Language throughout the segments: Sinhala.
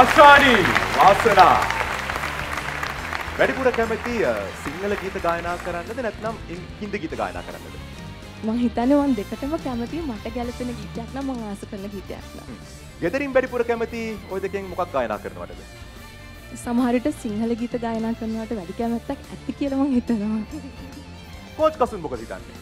ආශානි වාසනා වැඩිපුර කැමති සිංහල ගීත ගායනා කරන්නද නැත්නම් හින්දි ගීත ගායනා කරන්නද? මම හිතන්නේ මම දෙකටම කැමතියි. මට ගැළපෙන ගීතයක් නම් මම ආස කරන ගීතයක් නම්. ගෙදරින් වැඩිපුර කැමති ওই දෙකෙන් මොකක් ගායනා කරනවද? සමහර විට සිංහල ගීත ගායනා කරනවට වැඩි කැමැත්තක් ඇති කියලා මම හිතනවා. කෝච් කසුන් මොකද හිතන්නේ?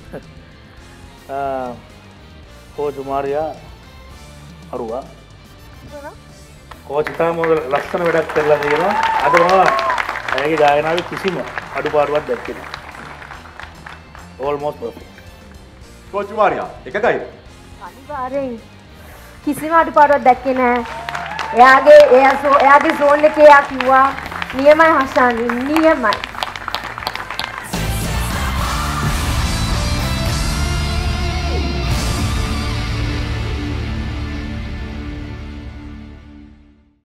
කෝච් මාරියා අරුවා කෝච් තාම ලස්සන වැඩක් කරලා තියෙනවා. අද මම ඇයගේ ගායනාවේ කිසිම අඩුපාඩුවක් දැක්කේ නැහැ. Almost perfect. කෝච් මාරියා එකගයිද? අනිවාර්යෙන් කිසිම අඩුපාඩුවක් දැක්කේ නැහැ. එයාගේ සෝන් එකේ එයා කිව්වා නියමයි හෂානි නියමයි.